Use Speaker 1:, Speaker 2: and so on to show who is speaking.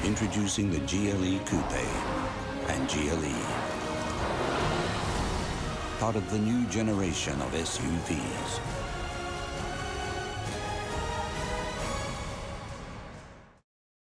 Speaker 1: Introducing the GLE Coupe and GLE. Part of the new generation of SUVs.